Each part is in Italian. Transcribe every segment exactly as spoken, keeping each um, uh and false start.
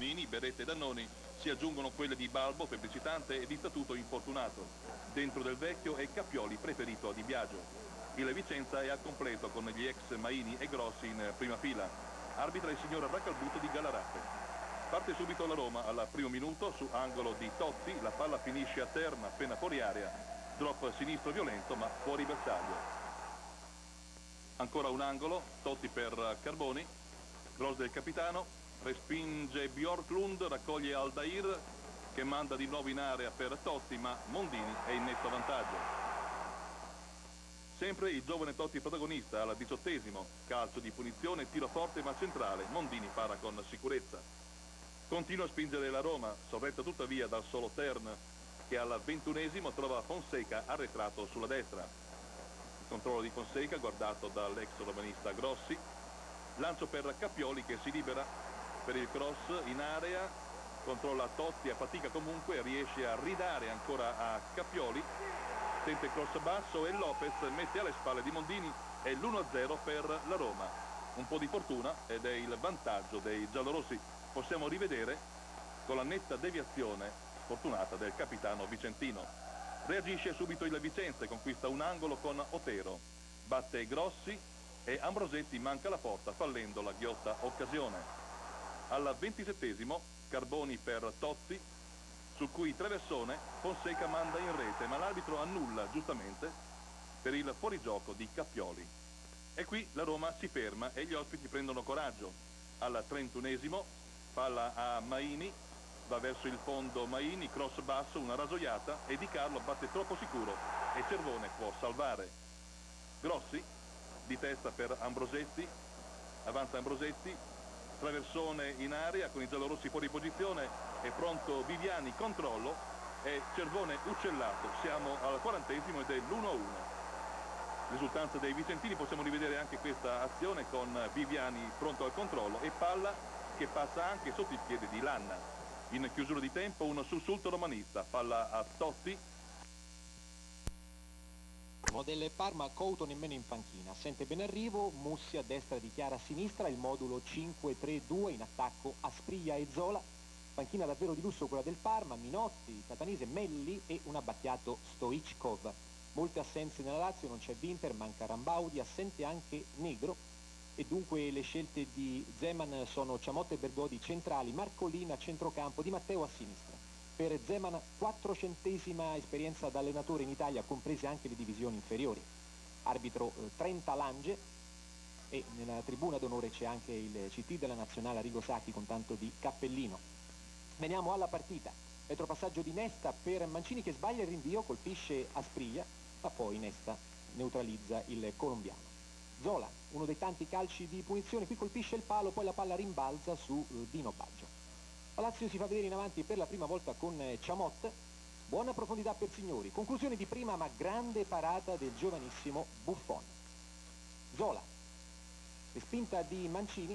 Gelmini, Beretta e Dannoni si aggiungono quelle di Balbo, febbricitante, e di Statuto infortunato. Dentro del vecchio è Cappioli, preferito a Di Biagio. Il Vicenza è al completo con gli ex Maini e Grossi in prima fila. Arbitra il signor Raccalbuto di Gallarate. Parte subito la Roma al primo minuto su angolo di Totti, la palla finisce a terra appena fuori area, drop sinistro violento ma fuori bersaglio. Ancora un angolo, Totti per Carboni, cross del capitano, respinge Bjorklund, raccoglie Aldair che manda di nuovo in area per Totti, ma Mondini è in netto vantaggio. Sempre il giovane Totti protagonista al diciottesimo, calcio di punizione, tiro forte ma centrale, Mondini para con sicurezza. Continua a spingere la Roma, sorretta tuttavia dal solo Tern, che al ventunesimo trova Fonseca arretrato sulla destra. Il controllo di Fonseca guardato dall'ex romanista Grossi, lancio per Cappioli che si libera per il cross in area, controlla Totti a fatica comunque, riesce a ridare ancora a Cappioli, sente il cross basso e Lopez mette alle spalle di Mondini e l'uno a zero per la Roma. Un po' di fortuna ed è il vantaggio dei giallorossi. Possiamo rivedere con la netta deviazione fortunata del capitano vicentino. Reagisce subito il Vicenza e conquista un angolo con Otero. Batte Grossi e Ambrosetti manca la porta fallendo la ghiotta occasione. Al ventisettesimo Carboni per Totti, su cui traversone Fonseca manda in rete, ma l'arbitro annulla giustamente per il fuorigioco di Cappioli. E qui la Roma si ferma e gli ospiti prendono coraggio. Al trentunesimo palla a Maini, va verso il fondo Maini, cross basso, una rasoiata e Di Carlo batte troppo sicuro e Cervone può salvare. Grossi di testa per Ambrosetti, avanza Ambrosetti, traversone in area con i giallorossi fuori posizione, è pronto Viviani, controllo e Cervone uccellato. Siamo al quarantesimo ed è l'uno a uno. Risultanza dei vicentini, possiamo rivedere anche questa azione con Viviani pronto al controllo e palla che passa anche sotto il piede di Lanna. In chiusura di tempo un sussulto romanista, palla a Totti. Del Parma, Couto nemmeno in panchina, assente Benarrivo, Mussi a destra di Chiara a sinistra, il modulo cinque tre due in attacco Asprilla e Zola. Panchina davvero di lusso quella del Parma, Minotti, Catanese, Melli e un abbacchiato Stoichkov. Molte assenze nella Lazio, non c'è Winter, manca Rambaudi, assente anche Negro e dunque le scelte di Zeman sono Ciamotta e Bergodi centrali, Marcolina a centrocampo, Di Matteo a sinistra. Per Zeman quattrocentesima esperienza da allenatore in Italia, comprese anche le divisioni inferiori. Arbitro eh, Trenta Lange e nella tribuna d'onore c'è anche il C T della nazionale Arrigo Sacchi con tanto di cappellino. Veniamo alla partita. Retropassaggio di Nesta per Mancini che sbaglia il rinvio, colpisce Asprilla, ma poi Nesta neutralizza il colombiano. Zola, uno dei tanti calci di punizione, qui colpisce il palo, poi la palla rimbalza su eh, Dino Baggio. La Lazio si fa vedere in avanti per la prima volta con eh, Ciamot, buona profondità per Signori, conclusione di prima ma grande parata del giovanissimo Buffon. Zola, respinta di Mancini,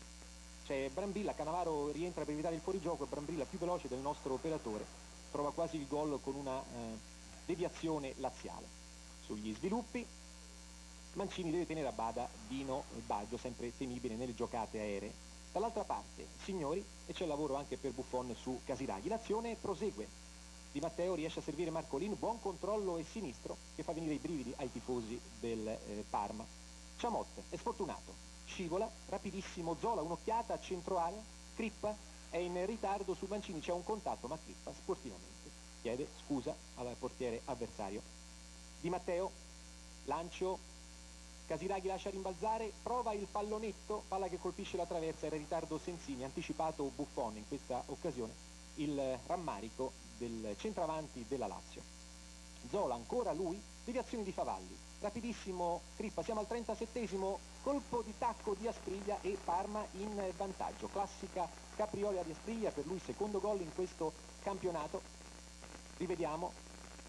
c'è Brambilla, Cannavaro rientra per evitare il fuorigioco, Brambilla più veloce del nostro operatore, trova quasi il gol con una eh, deviazione laziale. Sugli sviluppi, Mancini deve tenere a bada Dino Baggio, sempre temibile nelle giocate aeree. Dall'altra parte, Signori, e c'è lavoro anche per Buffon su Casiraghi. L'azione prosegue. Di Matteo riesce a servire Marcolin, buon controllo e sinistro che fa venire i brividi ai tifosi del eh, Parma. Ciamot è sfortunato, scivola, rapidissimo, Zola, un'occhiata a centro area, Crippa è in ritardo su Mancini, c'è un contatto, ma Crippa sportivamente chiede scusa al portiere avversario. Di Matteo, lancio, Casiraghi lascia rimbalzare, prova il pallonetto, palla che colpisce la traversa, era in ritardo Sensini, anticipato Buffon in questa occasione, il rammarico del centravanti della Lazio. Zola ancora lui, deviazione di Favalli, rapidissimo Crippa, siamo al trentasettesimo, colpo di tacco di Asprilla e Parma in vantaggio, classica capriola di Asprilla, per lui secondo gol in questo campionato. Rivediamo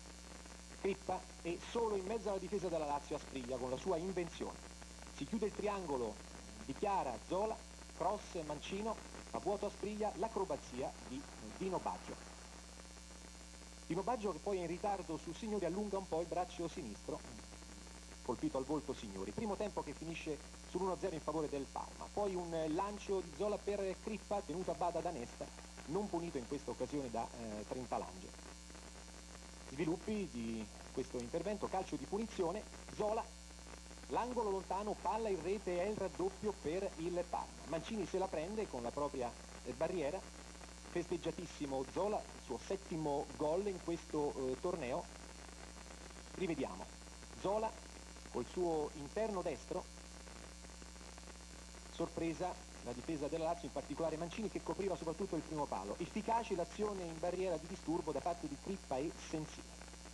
Crippa è solo in mezzo alla difesa della Lazio Asprilla con la sua invenzione. Si chiude il triangolo di Chiara, Zola, cross Mancino, a vuoto Asprilla, l'acrobazia di Dino Baggio. Dino Baggio che poi è in ritardo su Signori allunga un po' il braccio sinistro colpito al volto Signori. Primo tempo che finisce sull'uno a zero in favore del Parma, poi un lancio di Zola per Crippa, tenuto a bada da Nesta, non punito in questa occasione da eh, Trentalange. Sviluppi di questo intervento, calcio di punizione, Zola, l'angolo lontano, palla in rete, è il raddoppio per il Parma. Mancini se la prende con la propria eh, barriera, festeggiatissimo Zola, il suo settimo gol in questo eh, torneo. Rivediamo, Zola col suo interno destro, sorpresa la difesa della Lazio, in particolare Mancini, che copriva soprattutto il primo palo. Efficace l'azione in barriera di disturbo da parte di Crippa e Sensini.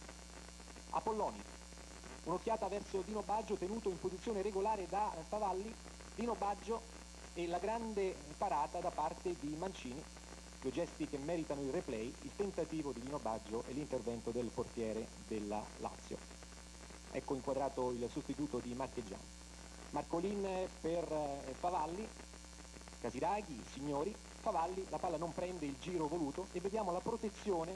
Apolloni, un'occhiata verso Dino Baggio, tenuto in posizione regolare da Favalli. Dino Baggio e la grande parata da parte di Mancini, due gesti che meritano il replay, il tentativo di Dino Baggio e l'intervento del portiere della Lazio. Ecco inquadrato il sostituto di Marchegiani. Marcolin per Favalli, Casiraghi, Signori, Favalli, la palla non prende il giro voluto e vediamo la protezione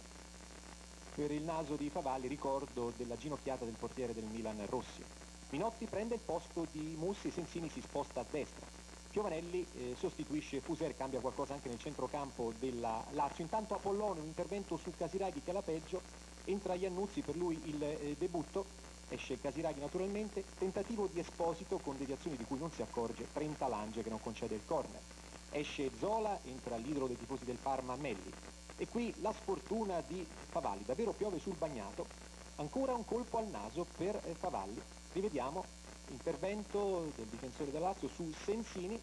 per il naso di Favalli, ricordo della ginocchiata del portiere del Milan Rossi. Minotti prende il posto di Mussi, Sensini si sposta a destra. Piovanelli eh, sostituisce Fuser, cambia qualcosa anche nel centrocampo della Lazio. Intanto Apollone, un intervento su Casiraghi che è la peggio, entra Iannuzzi, per lui il eh, debutto. Esce Casiraghi naturalmente, tentativo di Esposito con deviazioni di cui non si accorge Trentalange che non concede il corner. Esce Zola, entra l'idolo dei tifosi del Parma Melli. E qui la sfortuna di Favalli, davvero piove sul bagnato, ancora un colpo al naso per eh, Favalli. Rivediamo intervento del difensore della Lazio su Sensini,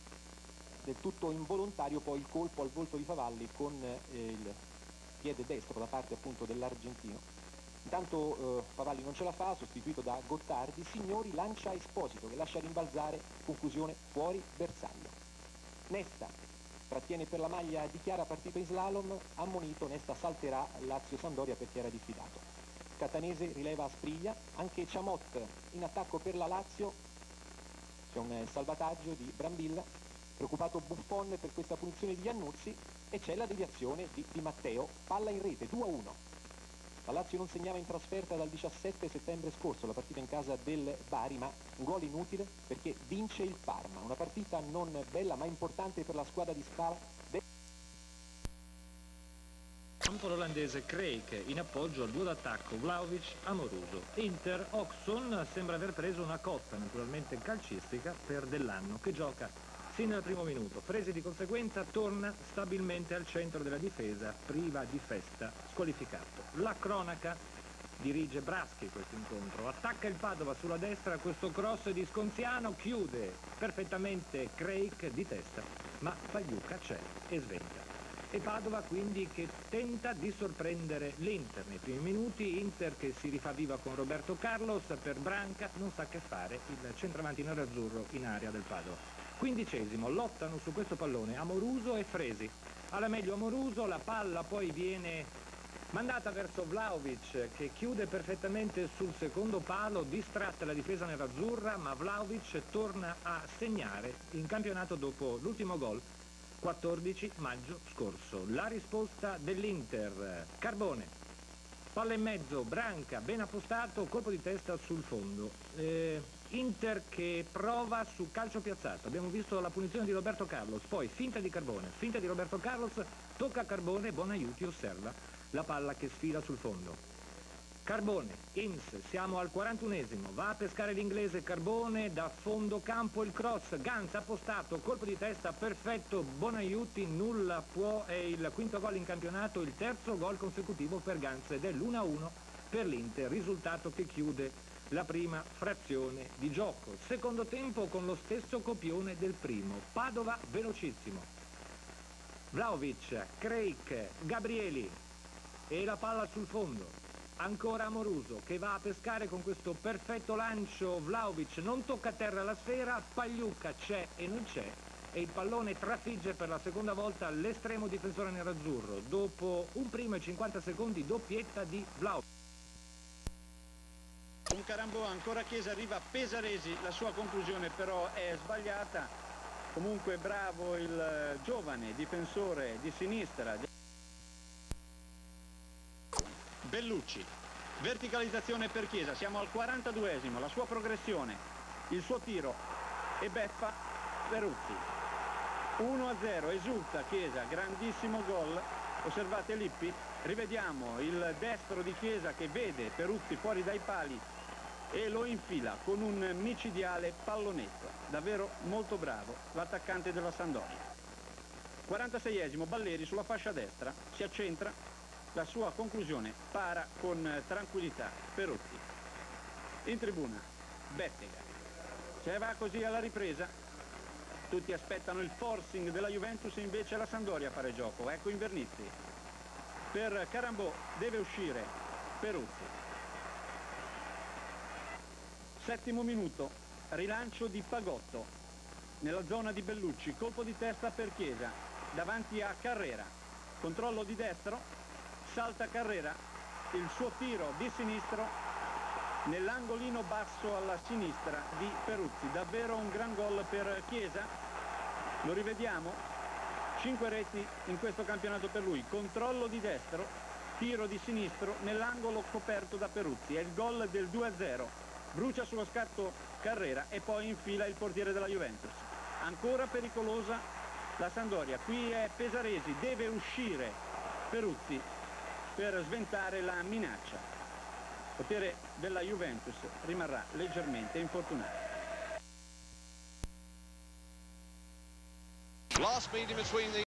del tutto involontario poi il colpo al volto di Favalli con eh, il piede destro da parte appunto dell'argentino. Intanto eh, Favalli non ce la fa, sostituito da Gottardi. Signori lancia Esposito che lascia rimbalzare, conclusione fuori bersaglio. Nesta trattiene per la maglia di Chiara, partita in slalom, ammonito. Nesta salterà Lazio-Sampdoria perché era diffidato. Catanese rileva Aspriglia, anche Ciamot in attacco per la Lazio, c'è un salvataggio di Brambilla, preoccupato Buffon per questa punizione di Iannuzzi e c'è la deviazione di Di Matteo, palla in rete, due a uno. La Lazio non segnava in trasferta dal diciassette settembre scorso, la partita in casa del Bari, ma un gol inutile perché vince il Parma, una partita non bella ma importante per la squadra di Scala. Campo olandese Craig in appoggio al duo d'attacco Vlahovic-Amoruso. Inter Oxon sembra aver preso una cotta naturalmente calcistica per Dell'Anno che gioca sin dal primo minuto. Fresi di conseguenza torna stabilmente al centro della difesa, priva di Festa, squalificato. La cronaca dirige Braschi questo incontro, attacca il Padova sulla destra, questo cross di Sconziano chiude perfettamente Craig di testa, ma Pagliuca c'è e sventa. E Padova quindi che tenta di sorprendere l'Inter nei primi minuti, Inter che si rifà viva con Roberto Carlos, per Branca non sa che fare il centravanti nerazzurro in area del Padova. Quindicesimo, lottano su questo pallone Amoruso e Fresi, alla meglio Amoruso, la palla poi viene mandata verso Vlahovic che chiude perfettamente sul secondo palo, distratta la difesa nerazzurra, ma Vlahovic torna a segnare in campionato dopo l'ultimo gol, quattordici maggio scorso. La risposta dell'Inter, Carbone, palla in mezzo, Branca, ben appostato, colpo di testa sul fondo. Eh, Inter che prova su calcio piazzato, abbiamo visto la punizione di Roberto Carlos, poi finta di Carbone, finta di Roberto Carlos, tocca a Carbone, Bonaiuti osserva la palla che sfila sul fondo. Carbone, Ins, siamo al quarantunesimo, va a pescare l'inglese Carbone, da fondo campo il cross, Ganz appostato, colpo di testa perfetto, Bonaiuti, nulla può, è il quinto gol in campionato, il terzo gol consecutivo per Ganz ed è l'uno a uno per l'Inter, risultato che chiude la prima frazione di gioco. Secondo tempo con lo stesso copione del primo, Padova velocissimo, Vlahovic, Craig, Gabrieli e la palla sul fondo. Ancora Amoruso che va a pescare con questo perfetto lancio, Vlahovic non tocca a terra la sfera, Pagliuca c'è e non c'è e il pallone trafigge per la seconda volta l'estremo difensore nerazzurro. Dopo un primo e cinquanta secondi doppietta di Vlahovic. Un Carambò, ancora Chiesa, arriva Pesaresi, la sua conclusione però è sbagliata. Comunque bravo il giovane difensore di sinistra Bellucci, Verticalizzazione per Chiesa, siamo al quarantaduesimo, la sua progressione, il suo tiro e beffa Peruzzi. uno a zero, esulta Chiesa, grandissimo gol. Osservate Lippi, rivediamo il destro di Chiesa che vede Peruzzi fuori dai pali e lo infila con un micidiale pallonetto. Davvero molto bravo l'attaccante della Sampdoria. quarantaseiesimo, Balleri sulla fascia destra, si accentra, la sua conclusione para con tranquillità Peruzzi. In tribuna Bettega. Se va così alla ripresa, tutti aspettano il forcing della Juventus e invece la Sampdoria fare gioco. Ecco Invernizzi. Per Carambò deve uscire Peruzzi. Settimo minuto, rilancio di Pagotto nella zona di Bellucci, colpo di testa per Chiesa, davanti a Carrera, controllo di destro, salta Carrera, il suo tiro di sinistro nell'angolino basso alla sinistra di Peruzzi. Davvero un gran gol per Chiesa, lo rivediamo, cinque reti in questo campionato per lui, controllo di destro, tiro di sinistro nell'angolo coperto da Peruzzi, è il gol del due a zero, brucia sullo scatto Carrera e poi infila il portiere della Juventus. Ancora pericolosa la Sampdoria, qui è Pesaresi, deve uscire Peruzzi per sventare la minaccia. Il portiere della Juventus rimarrà leggermente infortunato. Last meeting between the